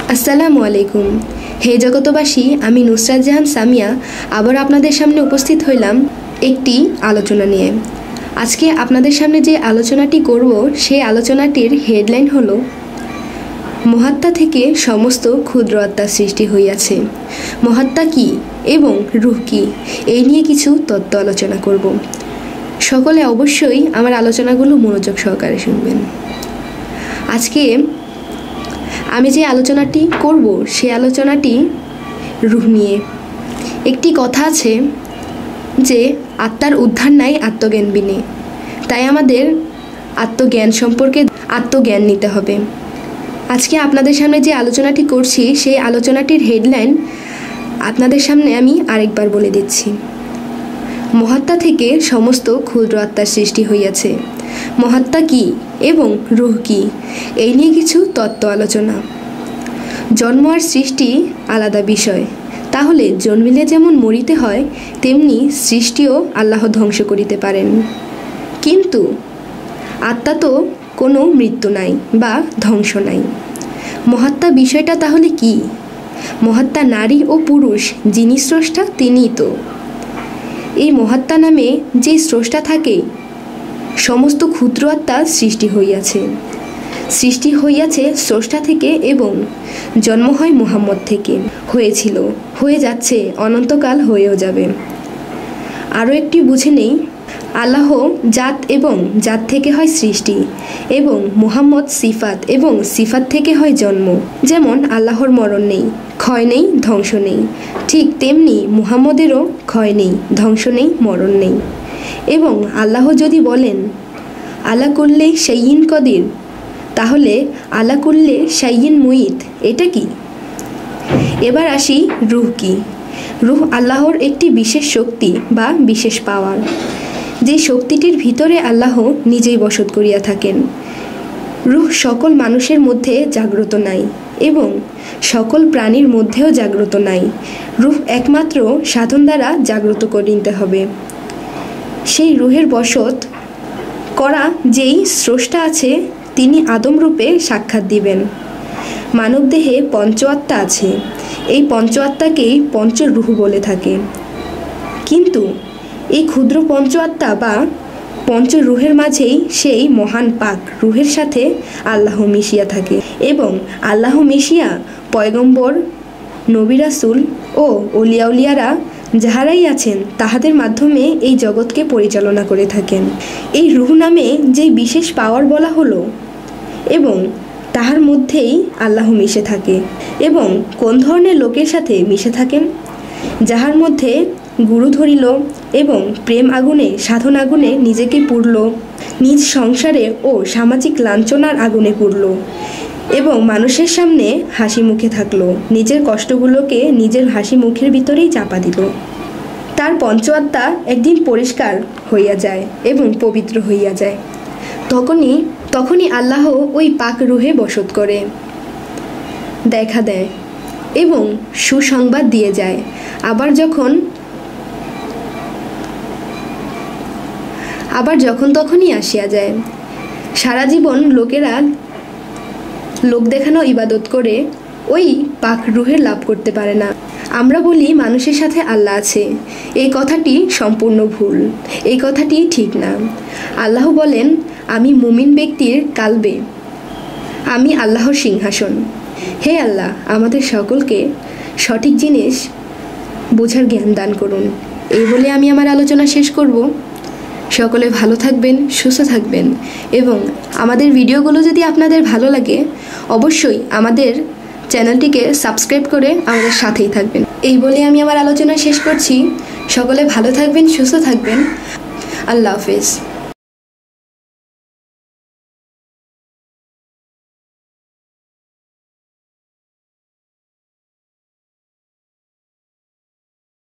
আসসালামু আলাইকুম। হে জগতবাসী, আমি নুসরাত জাহান সামিয়া আবার আপনাদের সামনে উপস্থিত হইলাম একটি আলোচনা নিয়ে। আজকে আপনাদের সামনে যে আলোচনাটি করব সেই আলোচনাটির হেডলাইন হলো মহাত্মা থেকে সমস্ত ক্ষুদ্র আত্মার সৃষ্টি হইয়াছে। মহাত্মা কি এবং রূহ কি, এই নিয়ে কিছু তত্ত্ব আলোচনা করব। সকলে অবশ্যই আমার আলোচনাগুলো মনোযোগ সহকারে শুনবেন। আজকে আমি যে আলোচনাটি করব সেই আলোচনাটি রূহ নিয়ে। একটি কথা আছে যে আত্মার উদ্ধার নাই আত্মজ্ঞান বিনে, তাই আমাদের আত্মজ্ঞান সম্পর্কে আত্মজ্ঞান নিতে হবে। আজকে আপনাদের সামনে যে আলোচনাটি করছি সেই আলোচনাটির হেডলাইন আপনাদের সামনে আমি আরেকবার বলে দিচ্ছি। মহাত্মা থেকে সমস্ত ক্ষুদ্র আত্মার সৃষ্টি হইয়াছে। মহাত্মা কি এবং রূহ কি, এই নিয়ে কিছু তত্ত্ব আলোচনা। জন্ম আর সৃষ্টি আলাদা বিষয়। তাহলে জন্মিলে যেমন মরিতে হয়, তেমনি সৃষ্টিও আল্লাহ ধ্বংস করিতে পারেন। কিন্তু আত্মা তো কোনো মৃত্যু নাই বা ধ্বংস নাই। মহাত্মা বিষয়টা তাহলে কি? মহাত্মা নারী ও পুরুষ যিনি স্রষ্টা তিনিই তো। এই মহাত্মা নামে যে স্রষ্টা থাকে, সমস্ত ক্ষুদ্র আত্মা সৃষ্টি হইয়াছে। সৃষ্টি হইয়াছে স্রষ্টা থেকে এবং জন্ম হয় মুহাম্মদ থেকে। হয়েছিল, হয়ে যাচ্ছে, অনন্তকাল হয়েও যাবে। আরও একটি বুঝে নেই, আল্লাহ জাত এবং জাত থেকে হয় সৃষ্টি, এবং মুহাম্মদ সিফাত এবং সিফাত থেকে হয় জন্ম। যেমন আল্লাহর মরণ নেই, ক্ষয় নেই, ধ্বংস নেই, ঠিক তেমনি মুহাম্মদেরও ক্ষয় নেই, ধ্বংস নেই, মরণ নেই। এবং আল্লাহ যদি বলেন আলা কুল্লে শাইইন কদির, তাহলে আলা কুল্লে শাইইন মুইত এটা কি? এবার আসি রূহ কি। রূহ আল্লাহর একটি বিশেষ শক্তি বা বিশেষ পাওয়ার, যে শক্তিটির ভিতরে আল্লাহ নিজেই বসত করিয়া থাকেন। রূহ সকল মানুষের মধ্যে জাগ্রত নাই এবং সকল প্রাণীর মধ্যেও জাগ্রত নাই। রূহ একমাত্র সাধন দ্বারা জাগ্রত করে নিতে হবে। সেই রূহের বসত করা যেই স্রষ্টা আছে তিনি আদম রূপে সাক্ষাৎ দিবেন। মানবদেহে পঞ্চ আত্মা আছে, এই পঞ্চ আত্মাকেই পঞ্চ রূহ বলে থাকে। কিন্তু এই ক্ষুদ্র পঞ্চ আত্মা বা পঞ্চ রূহের মাঝেই সেই মহান পাক রূহের সাথে আল্লাহ মিশিয়া থাকে এবং আল্লাহ মিশিয়া পয়গম্বর, নবী রাসূল ও অলিয়া উলিয়ারা যাহারাই আছেন তাহাদের মাধ্যমে এই জগৎকে পরিচালনা করে থাকেন। এই রূহ নামে যে বিশেষ পাওয়ার বলা হলো, এবং তাহার মধ্যেই আল্লাহ মিশে থাকে। এবং কোন ধরনের লোকের সাথে মিশে থাকেন? যাহার মধ্যে গুরু ধরিল এবং প্রেম আগুনে, সাধন আগুনে নিজেকে পুড়ল, নিজ সংসারে ও সামাজিক লাঞ্ছনার আগুনে পুড়ল এবং মানুষের সামনে হাসি মুখে থাকলো, নিজের কষ্টগুলোকে নিজের হাসি মুখের ভিতরেই চাপা দিল। তার পঞ্চ আত্মা একদিন পরিষ্কার হইয়া যায় এবং পবিত্র হইয়া যায়। তখনই আল্লাহ ওই পাক রূহে বসত করে, দেখা দেয় এবং সুসংবাদ দিয়ে যায়। আবার যখন তখনই আসিয়া যায়। সারা জীবন লোকেরা লোক দেখানো ইবাদত করে ওই পাক রূহের লাভ করতে পারে না। আমরা বলি মানুষের সাথে আল্লাহ আছে, এই কথাটি সম্পূর্ণ ভুল, এই কথাটি ঠিক না। আল্লাহ বলেন, আমি মুমিন ব্যক্তির কালবে, আমি আল্লাহর সিংহাসন। হে আল্লাহ, আমাদের সকলকে সঠিক জিনিস বোঝার জ্ঞান দান করুন। এই বলে আমি আমার আলোচনা শেষ করব। সকলে ভালো থাকবেন, সুস্থ থাকবেন এবং আমাদের ভিডিওগুলো যদি আপনাদের ভালো লাগে অবশ্যই আমাদের চ্যানেলটিকে সাবস্ক্রাইব করে আমাদের সাথেই থাকবেন। এই বলে আমি আমার আলোচনা শেষ করছি। সকলে ভালো থাকবেন, সুস্থ থাকবেন। আল্লাহ হাফেজ।